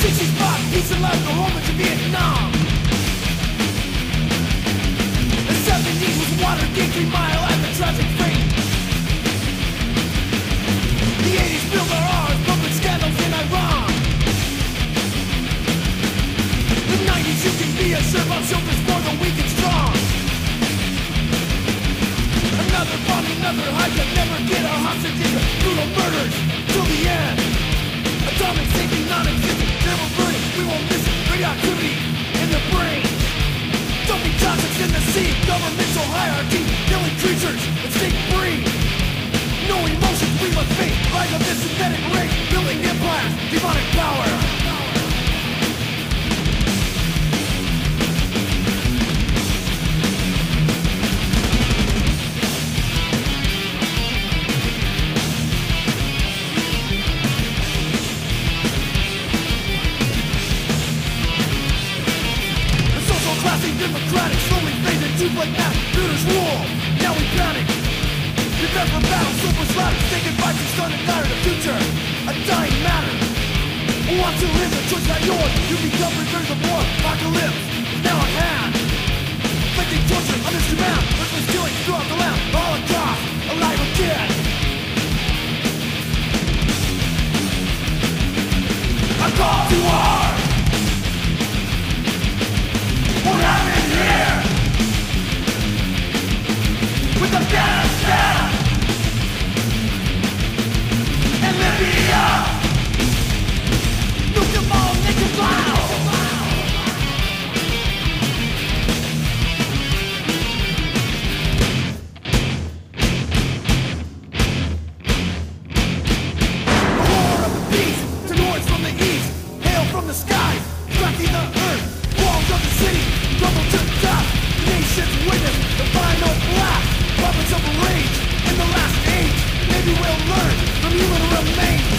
65, peace and love, go home to Vietnam. The 70s was Watergate, 3 Mile and the tragic fate. The 80s built our arms, pumping scandals in Iran. The 90s you can be assured of shoulders for the weak and strong. Another bomb, another hijack, never get a hostage in brutal murders till the end. Atomic safety non-existent, never burning, we won't miss it. Radioactivity in the brain. Dumping toxics in the sea, governmental hierarchy, killing creatures that stay free. No emotions we must face, rise of this synthetic race, building empires, demonic power. Democratic, slowly faded to black mass, builders rule, now we panic. Prepare for battle, super slaughter, say goodbye to stun and tired of future, a dying matter. Who wants to live, the choice not yours, you become prisoners of war, apocalypse is now at hand. Inflicting torture, others demand, ruthless killing throughout the land, Holocaust, alive or dead. A call to arms! What happened here? With Afghanistan and Libya, nuke them all, make them loud. The horror of the beast, to noise from the east, hail from the skies, striking the earth, walls of the city. Trouble to dust, nations witness the final blast. Prophets of rage in the last age. Maybe we'll learn from human remains.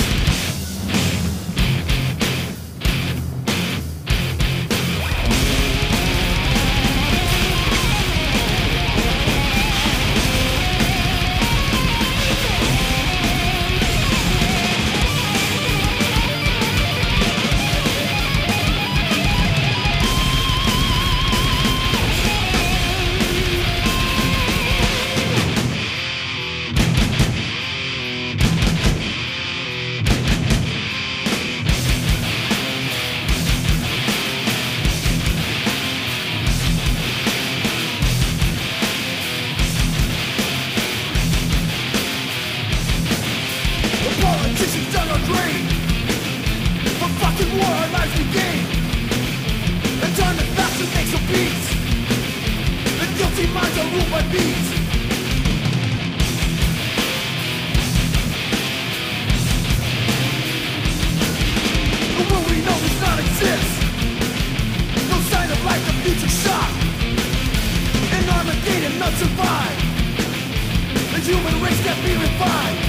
Survive. The human race can't be revived.